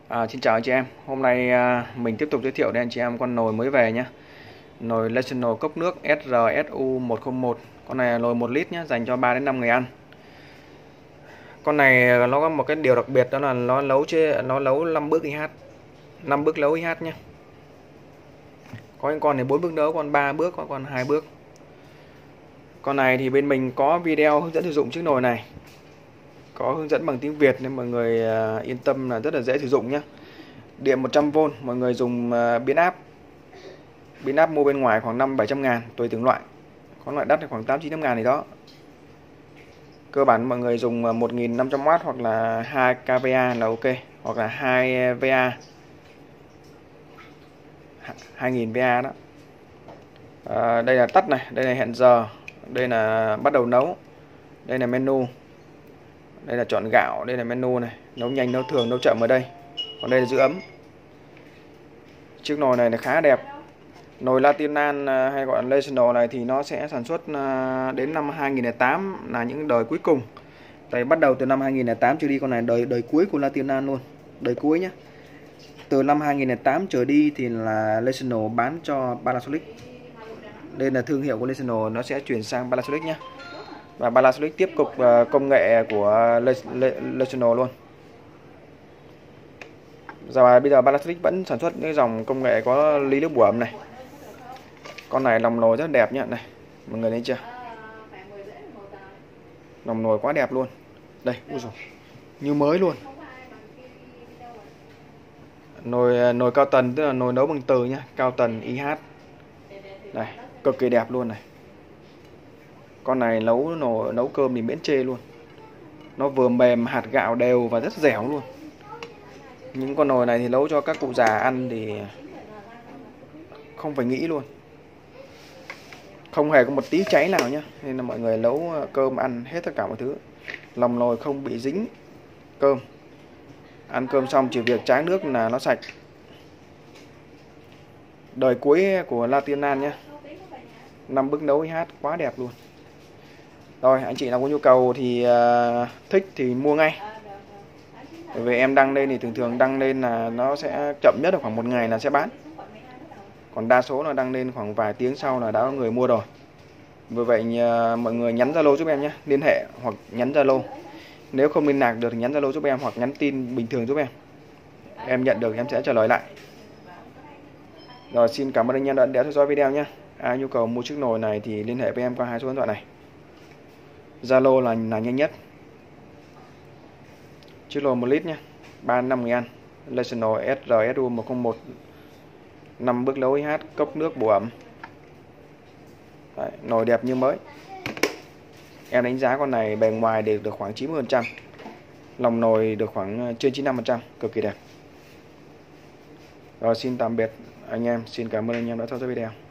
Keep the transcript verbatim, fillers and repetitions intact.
À, xin chào anh chị em. Hôm nay à, mình tiếp tục giới thiệu đến anh chị em con nồi mới về nhé. Nồi National cốc nước S R S U một không một. Con này là nồi một lít nhé, dành cho ba đến năm người ăn. Con này nó có một cái điều đặc biệt, đó là nó nấu chế nó nấu năm bước i hát. năm bước nấu i hát nhé. Có những con thì bốn bước nấu, con ba bước, có con hai bước. Con này thì bên mình có video hướng dẫn sử dụng chiếc nồi này. Có hướng dẫn bằng tiếng Việt nên mọi người à, yên tâm là rất là dễ sử dụng nhé. Điện một trăm vôn, mọi người dùng uh, biến áp. Biến áp mua bên ngoài khoảng năm bảy trăm ngàn tùy từng loại. Có loại đắt thì khoảng tám chín trăm ngàn thì đó. Cơ bản mọi người dùng một nghìn năm trăm oát hoặc là hai k va là ok, hoặc là hai va. hai nghìn va đó. À, đây là tắt này, đây là hẹn giờ, đây là bắt đầu nấu. Đây là menu. Đây là chọn gạo, đây là menu này, nấu nhanh, nấu thường, nấu chậm ở đây. Còn đây là giữ ấm. Chiếc nồi này là khá đẹp. Nồi Latinan hay gọi là National này thì nó sẽ sản xuất đến năm hai nghìn không trăm lẻ tám là những đời cuối cùng. Tại bắt đầu từ năm hai nghìn không trăm lẻ tám trở đi, con này đời đời cuối của Latinan luôn, đời cuối nhé. Từ năm hai nghìn không trăm lẻ tám trở đi thì là National bán cho Panasonic. Đây là thương hiệu của National, nó sẽ chuyển sang Panasonic nhé. Và Panasonic tiếp tục công nghệ của National luôn. Giờ bây giờ Panasonic vẫn sản xuất những dòng công nghệ có ly nước bủa này. Con này lòng nồi rất đẹp nhé, này mọi người thấy chưa, lòng nồi quá đẹp luôn. Đây, ui dồi, như mới luôn. Nồi nồi cao tần, tức là nồi nấu bằng từ nhá, cao tần i hát. Này, cực kỳ đẹp luôn này. Con này nấu nồi nấu cơm thì miễn chê luôn. Nó vừa mềm, hạt gạo đều và rất dẻo luôn. Những con nồi này thì nấu cho các cụ già ăn thì không phải nghĩ luôn. Không hề có một tí cháy nào nhé. Nên là mọi người nấu cơm ăn hết tất cả mọi thứ. Lòng nồi không bị dính cơm. Ăn cơm xong chỉ việc tráng nước là nó sạch. Đời cuối của Latinan nhé. năm bước nấu i hát quá đẹp luôn. Rồi anh chị nào có nhu cầu thì uh, thích thì mua ngay. Bởi vì em đăng lên thì thường thường đăng lên là nó sẽ chậm nhất là khoảng một ngày là sẽ bán. Còn đa số là đăng lên khoảng vài tiếng sau là đã có người mua rồi. Vì vậy mọi người nhắn Zalo giúp em nhé, liên hệ hoặc nhắn Zalo. Nếu không liên lạc được thì nhắn Zalo giúp em hoặc nhắn tin bình thường giúp em. Em nhận được em sẽ trả lời lại. Rồi xin cảm ơn anh em đã theo dõi video nhé. Ai nhu cầu mua chiếc nồi này thì liên hệ với em qua hai số điện thoại này. Zalo là là nhanh nhất. Chiếc nồi một lít nhé, ba đến năm người ăn. National S R S U một không một, năm bước nấu i hát, cốc nước bổ ẩm. Đấy, nồi đẹp như mới. Em đánh giá con này bề ngoài đều được khoảng chín mươi phần trăm. Lòng nồi được khoảng trên chín mươi lăm phần trăm, cực kỳ đẹp. Rồi xin tạm biệt anh em, xin cảm ơn anh em đã theo dõi video.